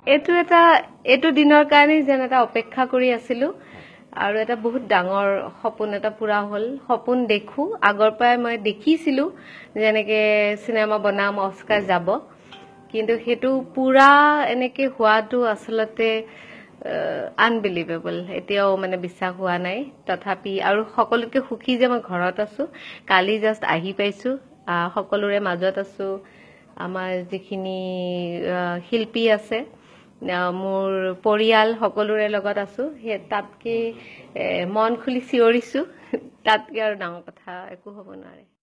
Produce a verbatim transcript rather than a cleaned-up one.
এইটো এটা এইটো দিনৰ কাৰণে যেন এটা অপেক্ষা কৰি আছিলো আৰু এটা বহুত ডাঙৰ সপোন এটা পুৰা হ'ল সপোন দেখো আগৰ পৰাই মই দেখিছিলো যেনেকে সিনেমা বনাম অস্কাৰ যাব কিন্তু হেতু পুৰা এনেকে হোৱাটো আসলতে আনবিলিভেবল এতিয়াও মানে বিশ্বাস হোৱা নাই তথাপি আৰু সকলোকে সুখী যে মই ঘৰত আছো কালি জাস্ট আহি পাইছো সকলোৰে মাজত আছো আমাৰ যিখিনি শিল্পী আছে মোৰ পৰিয়াল সকলোৰে লগত আছো হে তাতকে মন খুলি চিঞৰিছো তাতকে আৰু ডাঙৰ কথা একো হ'ব নোৱাৰে